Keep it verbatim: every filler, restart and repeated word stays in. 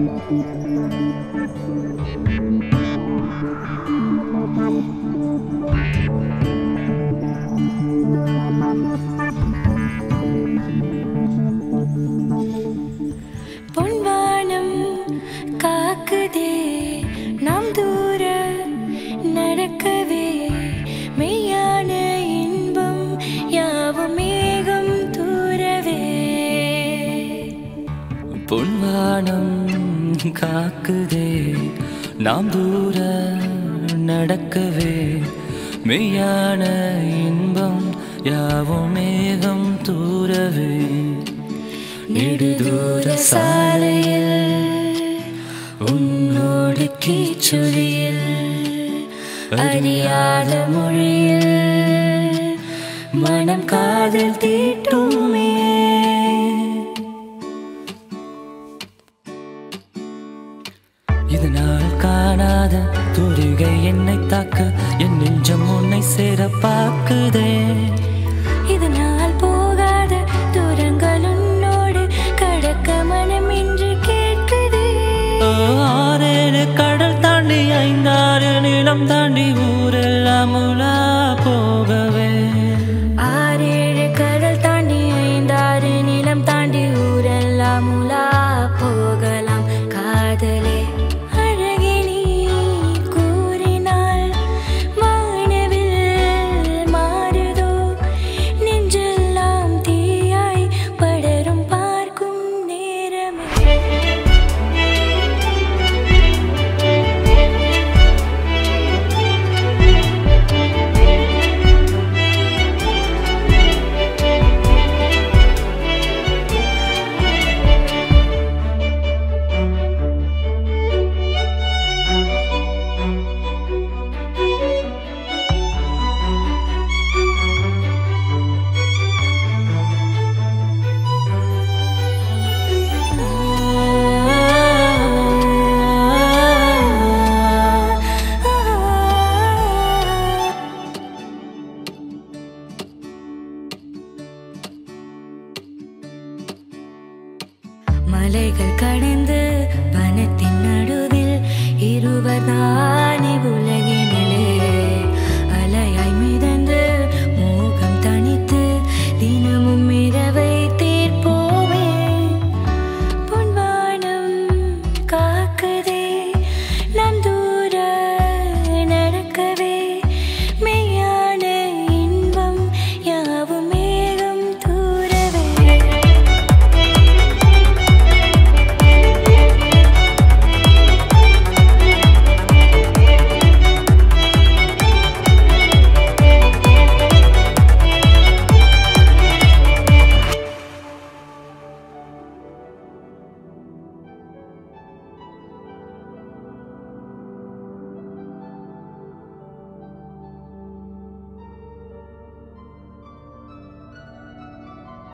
பொன்வானம் காக்குதே நாம் தூர நடக்கவே மெய்யான இன்பம் யாவும் மேகம் தூரவே. பொன்வானம் காக்குதே நாம் தூர நடக்கவே மெய்யான இன்பம் யாவும் மேகம் தூரவே. நெடுதூர சாலையில் உன்னோடு கீச்சொலியில் அறியாத மொழியில் மனம் காதல் தீட்டுமே. இதனால் காணாத தூரிகை என்னை தாக்க என் நெஞ்சம் உன்னை சேர பார்க்குதே. இதனால் போகாத தூரங்கள் உன்னோடு கடக்க மனம் என்று கேட்குதே. ஆறேழு கடல் தாண்டி ஐந்தாறு நிலம் தாண்டி ஊரெல்லாம் உலா போகவே. ஆறேழு கடல் தாண்டி ஐந்தாறு நிலம் தாண்டி ஊரெல்லாம் உலா போகலாம். காதலே அழகே நீ கூறினால் வானவில் மாறுதோ நெஞ்செல்லாம் தீயாய் படரும் பார்க்கும் நேரமே. மலைகள் கடந்து